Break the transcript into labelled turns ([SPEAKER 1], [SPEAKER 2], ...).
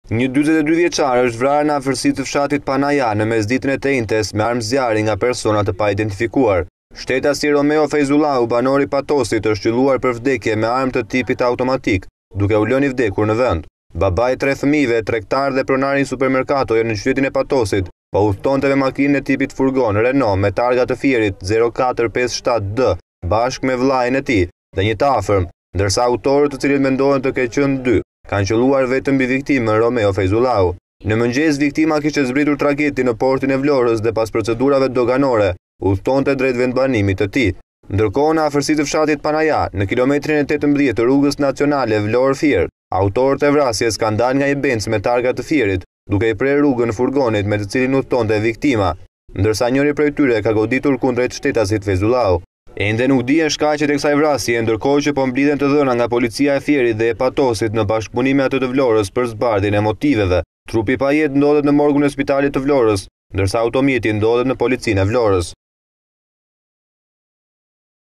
[SPEAKER 1] Një 42 vjeçar është vrarë në afërsitë të fshatit Panaja në mesditën e Tejntes me armë zjarri nga persona të paidentifikuar. Shtetasi Romeo Fejzullahu, banori Patosit, është qelluar për vdekje me armë të tipit automatik, duke u lënë i vdekur në vend. Babai 3 fëmijëve, tregtar dhe pronari i supermerkatoje në qytetin e Patosit, po udhtonte me makinën e tipit furgon Renault me targa të Fierit 0457D, bashkë me vllajën e tij dhe një të afërm, ndërsa autorët, të cilët mendohen të ketë qenë 2, kanë qelluar vetëm mbi viktimën Romeo Fejzullahu. Në mëngjes viktima kishte zbritur trageti në portin e Vlorës dhe pas procedurave doganore udhtonte drejt vendbanimit të tij. Ndërkohë në afërsitë të fshatit Panaja, në kilometrin e 18 të rrugës nacionale Vlorë-Fier, autorët e vrasjes kanë dalë nga një Benz me targa të Fierit, duke i prerë rrugën furgonit me të cilin udhtonte viktima, ndërsa njëri prej tyre ka goditur kundrejt shtetasit Fejzullahu. Ende nuk dihen shkaqet e kësaj vrasje, ndërkohë që po mblidhen të dhëna nga policia e Fierit dhe e Patosit në bashkëpunim me atë të Vlorës për zbardhjen e motiveve. Trupi i pajet ndodhet në morgun e spitalit të Vlorës, ndërsa automjeti ndodhet në policinë e Vlorës.